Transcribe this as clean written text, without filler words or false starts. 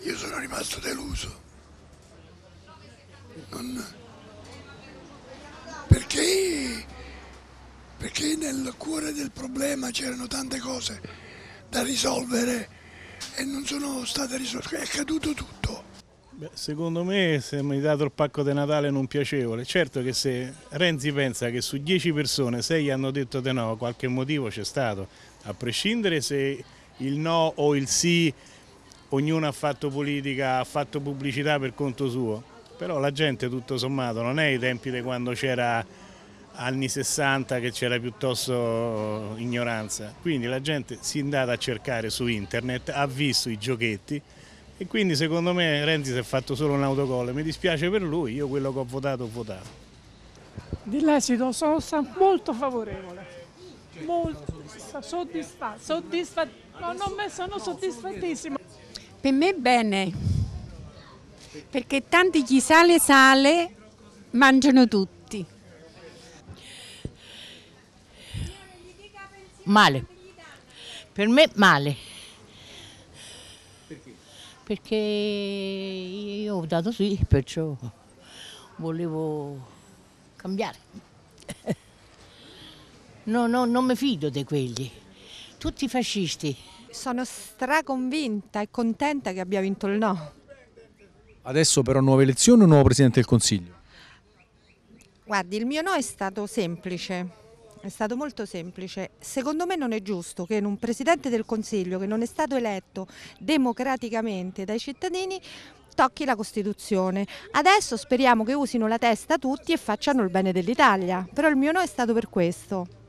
io sono rimasto deluso. Non- perché, perché nel cuore del problema c'erano tante cose da risolvere e non sono state risolte, è caduto tutto. Beh, secondo me si è dato il pacco di Natale non piacevole. Certo che se Renzi pensa che su 10 persone 6 hanno detto di no, qualche motivo c'è stato, a prescindere se il no o il sì, ognuno ha fatto politica, ha fatto pubblicità per conto suo, però la gente tutto sommato non è ai tempi di quando c'era anni 60 che c'era piuttosto ignoranza, quindi la gente si è andata a cercare su internet, ha visto i giochetti e quindi secondo me Renzi si è fatto solo un autogol. Mi dispiace per lui, io quello che ho votato. Dell'esito sono molto favorevole, molto soddisfatta, no, non me sono soddisfattissima. Per me bene, perché tanti chi sale, mangiano tutti. Male, per me male. Perché io ho votato sì, perciò volevo cambiare. No, non mi fido di quelli, tutti fascisti. Sono straconvinta e contenta che abbia vinto il no. Adesso però nuove elezioni o nuovo Presidente del Consiglio? Guardi, il mio no è stato semplice, è stato molto semplice. Secondo me non è giusto che in un Presidente del Consiglio che non è stato eletto democraticamente dai cittadini tocchi la Costituzione. Adesso speriamo che usino la testa tutti e facciano il bene dell'Italia, però il mio no è stato per questo.